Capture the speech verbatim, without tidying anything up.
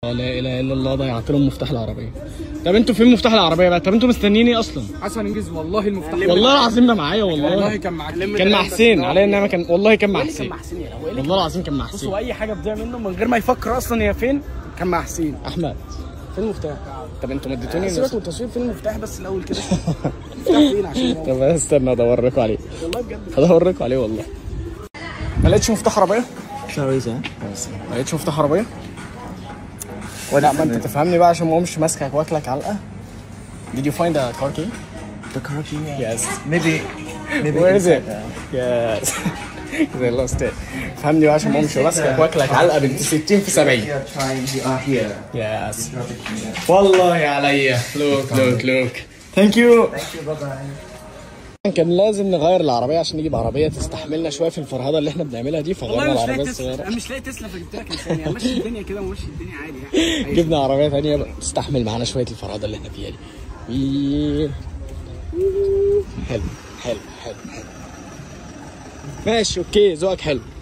لا اله الا الله، ضيعت لهم مفتاح العربيه. طب انتوا فين مفتاح العربيه بقى؟ طب انتوا مستنيين ايه اصلا؟ حسن انجز والله المفتاح والله العظيم ده معايا والله. والله كان معاك. كان مع حسين عليا النعمه، كان والله كان مع حسين. كان مع حسين والله العظيم كان مع حسين. بصوا اي حاجه بتضيع منه من غير ما يفكر اصلا هي فين كان مع حسين. احمد فين المفتاح؟ طب انتوا ما اديتوني سيبك من التصوير، فين المفتاح بس الاول كده؟ المفتاح فين عشان طب استنى ادور لكم عليه والله بجد هدور لكم عليه والله. ما لقيتش مفتاح عربيه؟ Sorry sir. ما لقيتش مفتاح عربيه؟ ولا ما انت تفهمني بقى عشان ما اقومش ماسكك واكلك علقه. Did you find the car key? The car key? Yes. Maybe. Maybe. Where is it? Uh, Yes. They lost it. فهمني بقى عشان ما اقومش ماسكك واكلك علقه بنت ستين في سبعين. We are trying. We are here. Yes. Drop it here. والله عليا. Look look look. Thank you. Thank you. Bye bye. كان لازم نغير العربيه عشان نجيب عربيه تستحملنا شويه في الفرهده اللي احنا بنعملها دي، فغيرنا العربيه الصغيره. انا مش لاقي تسلا فجبت لك لساني. يعني ماشي الدنيا كده وماشي الدنيا عادي يعني. جبنا عربيه ثانيه تستحمل معانا شويه الفرهده اللي احنا فيها دي. حلو حلو حلو حلو. ماشي اوكي، ذوقك حلو.